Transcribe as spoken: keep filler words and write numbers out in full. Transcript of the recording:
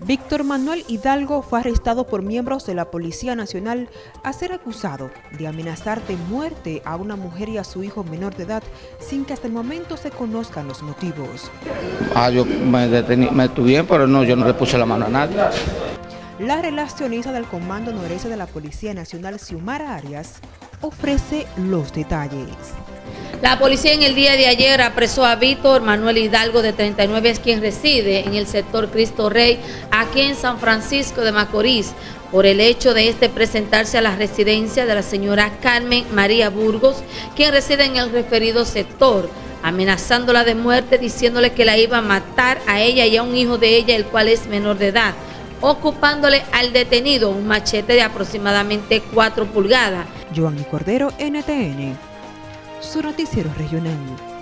Víctor Manuel Hidalgo fue arrestado por miembros de la Policía Nacional a ser acusado de amenazar de muerte a una mujer y a su hijo menor de edad sin que hasta el momento se conozcan los motivos. Ah, yo me detení, me detuvieron, pero no, yo no le puse la mano a nadie. La relacionista del Comando Noreste de la Policía Nacional, Xiomara Arias, ofrece los detalles. La policía en el día de ayer apresó a Víctor Manuel Hidalgo, de treinta y nueve años, quien reside en el sector Cristo Rey, aquí en San Francisco de Macorís, por el hecho de este presentarse a la residencia de la señora Carmen María Burgos, quien reside en el referido sector, amenazándola de muerte, diciéndole que la iba a matar a ella y a un hijo de ella, el cual es menor de edad, ocupándole al detenido un machete de aproximadamente cuatro pulgadas. Joanny Cordero, N T N, su noticiero regional.